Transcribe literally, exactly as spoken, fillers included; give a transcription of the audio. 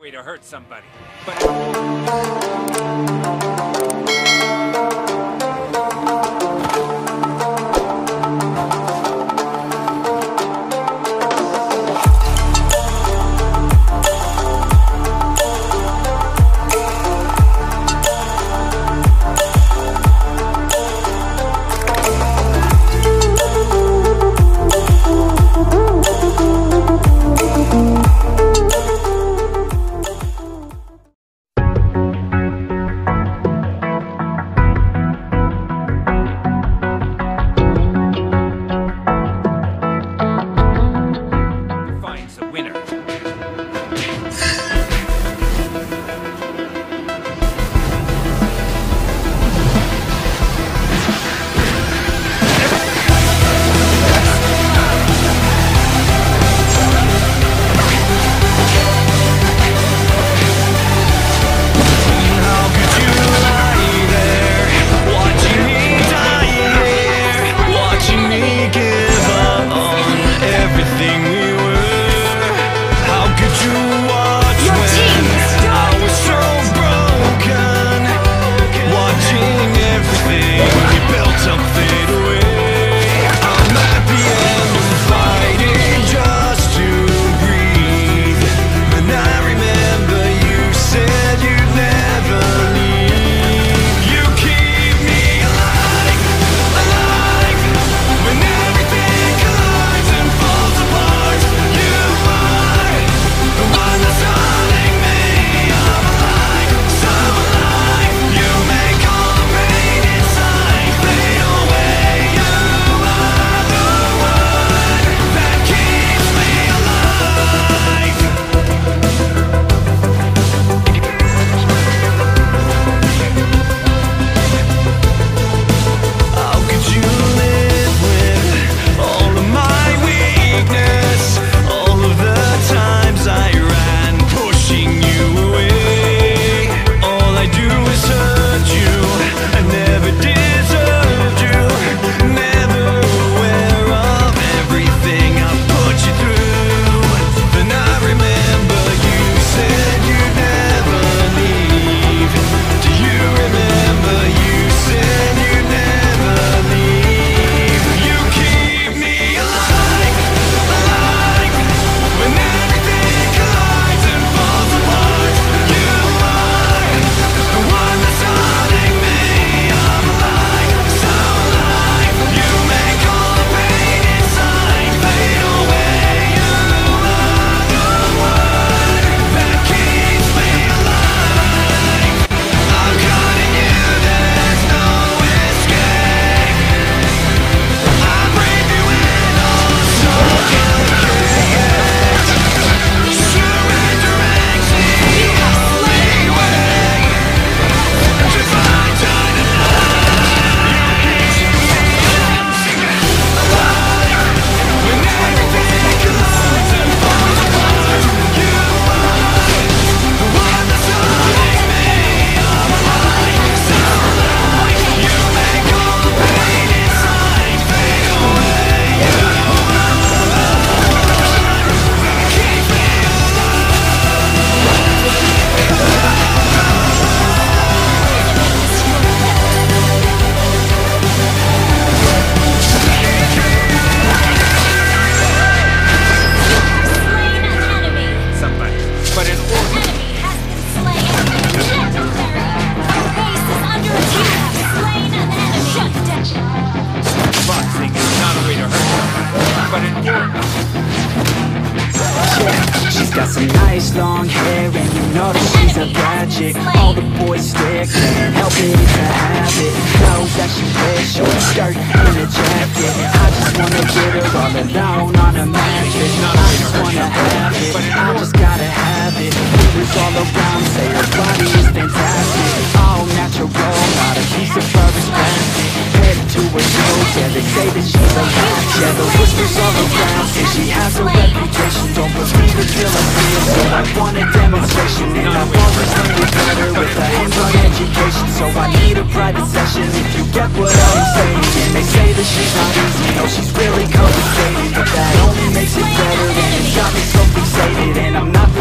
way to hurt somebody. But got some nice long hair, and you know that she's a bad chick. All the boys stare, can't help it, it's a habit. Knows that she wears short skirt and a jacket. I just wanna get her all alone on a mattress. I just wanna have it, I just gotta have it. Mirrors all around say her body is fantastic. All natural, not a piece of fur is plastic. Headed to her toes, yeah, they say that she's a latch. Yeah, the whispers all around say she has a reputation. Don't believe it till I see it, so I want a demonstration. And I've always learned it better with a hands-on education. So I need a private session if you get what I'm saying. And they say that she's not easy, no, she's really complicated, but that only makes it better, and it's got me so fixated. And I'm not